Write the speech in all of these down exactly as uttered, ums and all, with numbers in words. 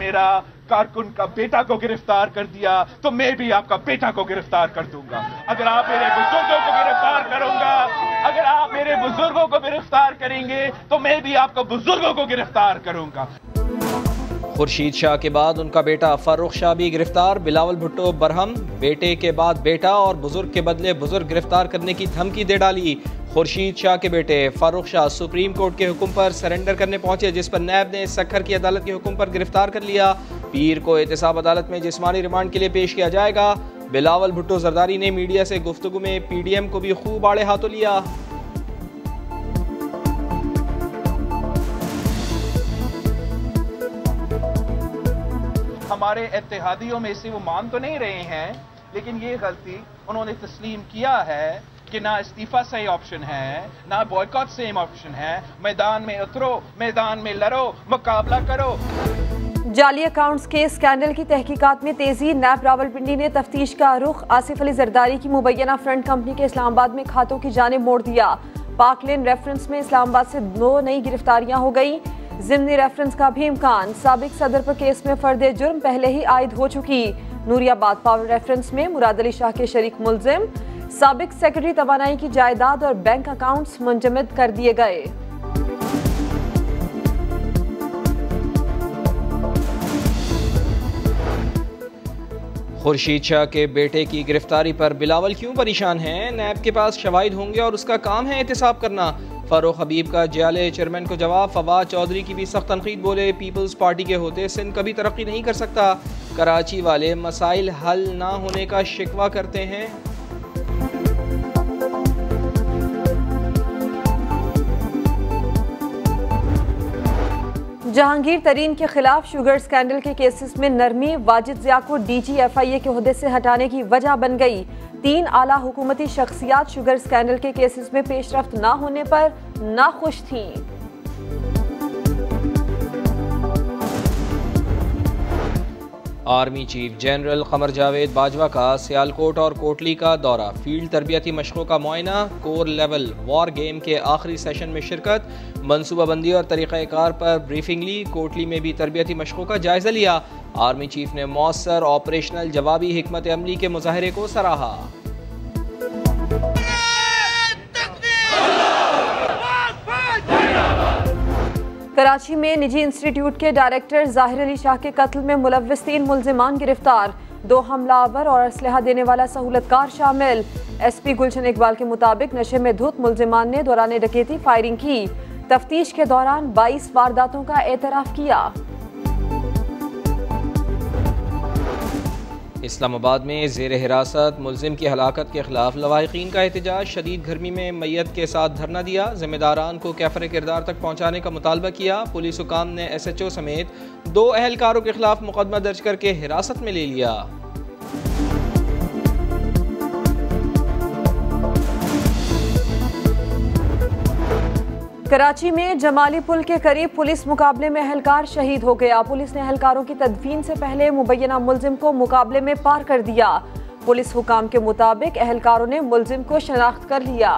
मेरा कारकुन का बेटा को गिरफ्तार कर दिया तो मैं भी आपका बेटा को गिरफ्तार कर दूंगा। अगर आप मेरे बुजुर्गों को गिरफ्तार करूंगा, अगर आप मेरे बुजुर्गों को गिरफ्तार करेंगे तो मैं भी आपको बुजुर्गों को गिरफ्तार करूंगा। खुर्शीद शाह के बाद उनका बेटा फारूक शाह भी गिरफ्तार। बिलावल भुट्टो बरहम, बेटे के बाद बेटा और बुजुर्ग के बदले बुजुर्ग गिरफ्तार करने की धमकी दे डाली। खुर्शीद शाह के बेटे फारूक शाह सुप्रीम कोर्ट के हुक्म पर सरेंडर करने पहुंचे, जिस पर नैब ने सक्खर की अदालत के हुक्म पर गिरफ्तार कर लिया। पीर को एहतसाब अदालत में जिस्मानी रिमांड के लिए पेश किया जाएगा। बिलावल भुट्टो जरदारी ने मीडिया से गुफ्तगू में पी डी एम को भी खूब आड़े हाथों लिया। हमारे इत्तेहादियों में से वो मान तो नहीं रहे हैं, लेकिन ये गलती उन्होंने तस्लीम किया है कि ना इस्तीफा सही ऑप्शन है, ना बॉयकॉट सही ऑप्शन है। मैदान में उतरो, मैदान में लड़ो, मुकाबला करो। जाली अकाउंट्स के स्कैंडल की तहकीकात में तेजी। नैब रावलपिंडी ने तफ्तीश का रुख आसिफ अली जरदारी की मुबैना फ्रंट कंपनी के इस्लामाबाद में खातों की जानिब मोड़ दिया। पाकलेन रेफरेंस में इस्लामाबाद से दो नई गिरफ्तारियां हो गई। जिमनी रेफरेंस का भी इम्कान। साबिक सदर पर केस में फर्द जुर्म पहले ही आयद हो चुकी। नूरियाबाद पावर रेफरेंस में मुराद अली शाह के शरीक मुलजिम। साबिक सेक्रेटरी तवानाई की जायदाद और बैंक अकाउंट्स मुंजमद कर दिए गए। खुर्शीद शाह के बेटे की गिरफ्तारी पर बिलावल क्यों परेशान हैं? नैब के पास शवाहिद होंगे और उसका काम है एहतसाब करना। फारूक हबीब का जियाले चेयरमैन को जवाब। फवाद चौधरी की भी सख्त तनकीद, बोले पीपल्स पार्टी के होते सिंध कभी तरक्की नहीं कर सकता। कराची वाले मसाइल हल ना होने का शिकवा करते हैं। जहांगीर तरीन के खिलाफ शुगर स्कैंडल के केसेस में नरमी। वाजिद जिया को डी जी एफ आई ए के ओहदे से हटाने की वजह बन गई। तीन आला हुकूमती शख्सियात शुगर स्कैंडल के केसेस में पेशरफ्त ना होने पर नाखुश थीं। Army chief general Qamar Javed Bajwa का सियालकोट और कोटली का दौरा। फील्ड तरबियती मशकों का मुआयना। कोर लेवल वॉर गेम के आखिरी सेशन में शिरकत। मनसूबाबंदी और तरीक़ाकार पर ब्रीफिंग ली। कोटली में भी तरबियती मशकों का जायजा लिया। आर्मी चीफ ने मौसर ऑपरेशनल जवाबी हिकमत अमली के मुजाहरे को सराहा। कराची में निजी इंस्टीट्यूट के डायरेक्टर जाहिर अली शाह के कत्ल में मुलव्विस तीन मुल्जिमान गिरफ्तार। दो हमलावर और असलहा देने वाला सहूलतकार शामिल। एस पी गुलशन इकबाल के मुताबिक नशे में धुत मुल्जिमान ने दौरान डकैती फायरिंग की। तफ्तीश के दौरान बाईस वारदातों का एतराफ किया। इस्लामाबाद में ज़ेर हिरासत मुल्जिम की हलाकत के खिलाफ लवाहिकीन का एहतजाज। शदीद गर्मी में मैयत के साथ धरना दिया। जिम्मेदारान को कैफर किरदार तक पहुँचाने का मुतालबा किया। पुलिस हुकाम ने एस एच ओ समेत दो अहलकारों के खिलाफ मुकदमा दर्ज करके हिरासत में ले लिया। कराची में जमाली पुल के करीब पुलिस मुकाबले में अहलकार शहीद हो गया। पुलिस ने अहलकारों की तदफीन से पहले मुबैना मुल्जिम को मुकाबले में पार कर दिया। पुलिस हुकाम के मुताबिक अहलकारों ने मुल्जिम को शनाख्त कर लिया।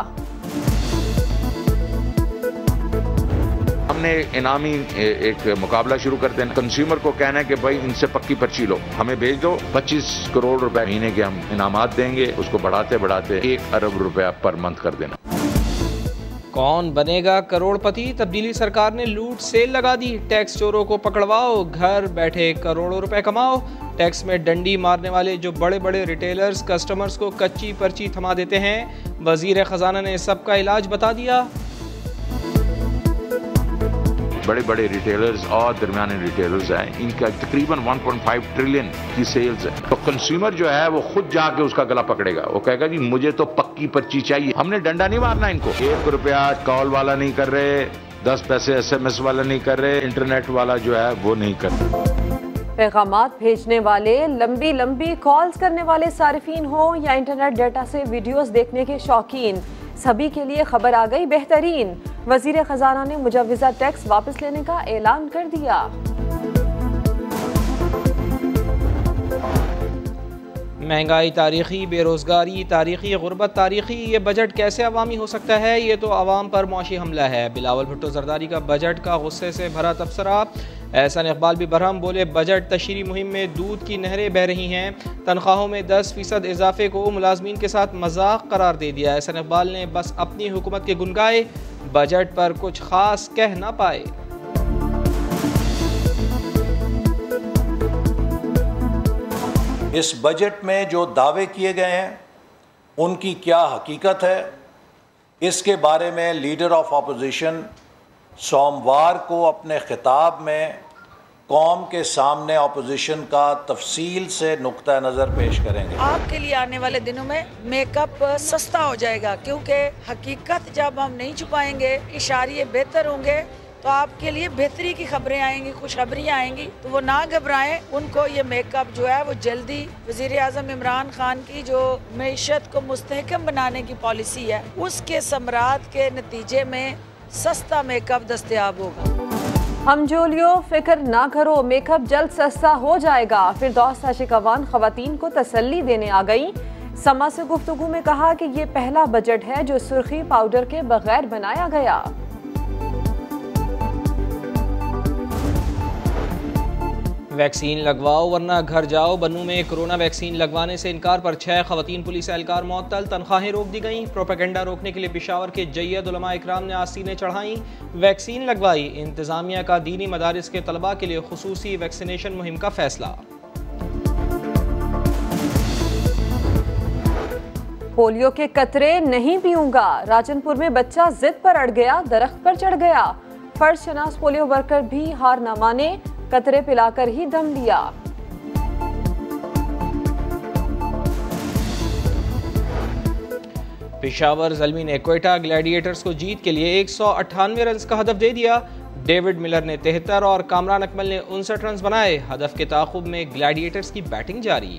हमने इनामी एक मुकाबला शुरू कर देना। कंज्यूमर को कहना है कि भाई इनसे पक्की पर्ची लो, हमें भेज दो, पच्चीस करोड़ रुपए महीने के हम इनामात देंगे। उसको बढ़ाते बढ़ाते एक अरब रुपया पर मंथ कर देना। कौन बनेगा करोड़पति? तब्दीली सरकार ने लूट सेल लगा दी। टैक्स चोरों को पकड़वाओ, घर बैठे करोड़ों रुपए कमाओ। टैक्स में डंडी मारने वाले जो बड़े बड़े रिटेलर्स कस्टमर्स को कच्ची पर्ची थमा देते हैं। वजीर खजाना ने सबका इलाज बता दिया। बड़े बड़े रिटेलर्स और दरमियाने रिटेलर्स हैं, इनका तकरीबन वन पॉइंट फाइव ट्रिलियन की सेल्स है। तो कंज्यूमर जो है वो खुद जाके उसका गला पकड़ेगा, वो कहेगा जी मुझे तो पक्की पर्ची चाहिए। हमने डंडा नहीं मारना इनको। एक रुपया कॉल वाला नहीं कर रहे, दस पैसे एस एम एस वाला नहीं कर रहे, इंटरनेट वाला जो है वो नहीं कर रहे। पैगामात भेजने वाले, लंबी लंबी कॉल्स करने वाले सारिफीन हो या इंटरनेट डेटा से वीडियोस देखने के शौकीन, सभी के लिए खबर आ गई बेहतरीन। वजीर खजाना ने मुजव्वजा टैक्स वापस लेने का ऐलान कर दिया। महंगाई तारीखी, बेरोज़गारी तारीखी, गुर्बत तारीखी, ये बजट कैसे अवामी हो सकता है? ये तो अवाम पर मौशी हमला है। बिलावल भुट्टो जरदारी का बजट का गुस्से से भरा तबसरा। एहसान इकबाल भी बरहम बोले, बजट तशरीह मुहिम में दूध की नहरें बह रही हैं। तनख्वाहों में दस फीसद इजाफे को मुलाजमीन के साथ मजाक करार दे दिया। एहसान इकबाल ने बस अपनी हुकूमत के गुन गाए, बजट पर कुछ खास कह ना पाए। इस बजट में जो दावे किए गए हैं उनकी क्या हकीकत है, इसके बारे में लीडर ऑफ अपोजिशन सोमवार को अपने खिताब में कौम के सामने अपोजिशन का तफसील से नुक्ता नज़र पेश करेंगे। आपके लिए आने वाले दिनों में मेकअप सस्ता हो जाएगा, क्योंकि हकीकत जब हम नहीं छुपाएंगे, इशारे बेहतर होंगे, तो आपके लिए बेहतरी की खबरें आएंगी, खुशखबरियाँ आएंगी, तो वो ना घबराएं। उनको ये मेकअप जो है वो जल्दी वज़ीर आज़म इमरान खान की जो मईशत को मुस्तहकम बनाने की पॉलिसी है, उसके समरात के नतीजे में सस्ता मेकअप दस्तयाब होगा। हम जोलियो फिक्र ना करो, मेकअप जल्द सस्ता हो जाएगा। फिरदौस आशिकवान खवातीन को तसल्ली देने आ गई। समा से गुफ्तगू में कहा कि ये पहला बजट है जो सुर्खी पाउडर के बगैर बनाया गया। वैक्सीन लगवाओ वरना घर जाओ। बन्नू में कोरोना वैक्सीन लगवाने से इनकार पर छह खवातीन पुलिस एहलकार मुअत्तल, तनख्वाहें रोक दी गईं। प्रोपेगेंडा रोकने के लिए पेशावर के जय्यद उलमा इकराम ने आस्तीनें चढ़ाई, वैक्सीन लगवाई। इंतजामिया का दीनी मदारिस के तलबा के लिए खुसूसी वैक्सीनेशन मुहिम का फैसला। पोलियो के कतरे नहीं पीऊंगा, राजनपुर में बच्चा जिद पर अड़ गया, दरख्त पर चढ़ गया। फर्ज शनास पोलियो वर्कर भी हार न माने, कतरे पिलाकर ही दम लिया। पेशावर ज़ल्मी ने क्वेटा ग्लैडिएटर्स को जीत के लिए एक सौ अट्ठानवे रन का हदफ दे दिया। डेविड मिलर ने तिहत्तर और कामरान अकमल ने उनसठ रन बनाए। हदफ के ताक़ुब में ग्लैडिएटर्स की बैटिंग जारी।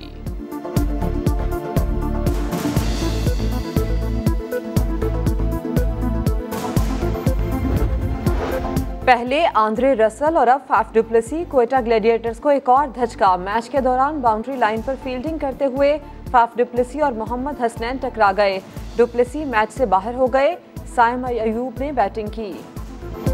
पहले आंद्रे रसल और अब फाफ डुप्लेसी। क्वेटा ग्लैडिएटर्स को एक और धचका। मैच के दौरान बाउंड्री लाइन पर फील्डिंग करते हुए फाफ डुप्लेसी और मोहम्मद हसनैन टकरा गए। डुप्लेसी मैच से बाहर हो गए। साइम अयूब ने बैटिंग की।